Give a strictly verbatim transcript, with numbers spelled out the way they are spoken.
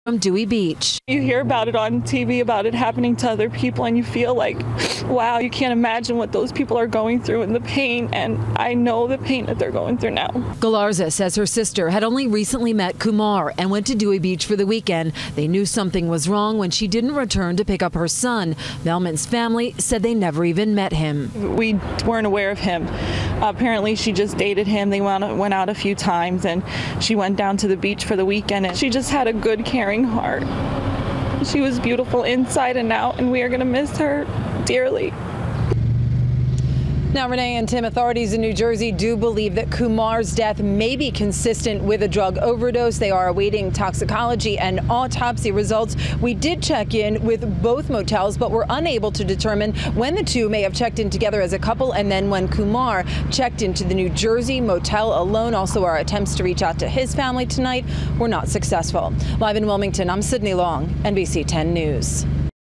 From Dewey Beach. You hear about it on T V, about it happening to other people, and you feel like, wow, you can't imagine what those people are going through and the pain, and I know the pain that they're going through now. Galarza says her sister had only recently met Kumar and went to Dewey Beach for the weekend. They knew something was wrong when she didn't return to pick up her son. Velman's family said they never even met him. We weren't aware of him. Apparently she just dated him. They went, went out a few times, and she went down to the beach for the weekend, and she just had a good, caring heart. She was beautiful inside and out, and we are going to miss her dearly. Now, Renee and Tim, authorities in New Jersey do believe that Kumar's death may be consistent with a drug overdose. They are awaiting toxicology and autopsy results. We did check in with both motels, but were unable to determine when the two may have checked in together as a couple and then when Kumar checked into the New Jersey motel alone. Also, our attempts to reach out to his family tonight were not successful. Live in Wilmington, I'm Sydney Long, N B C ten News.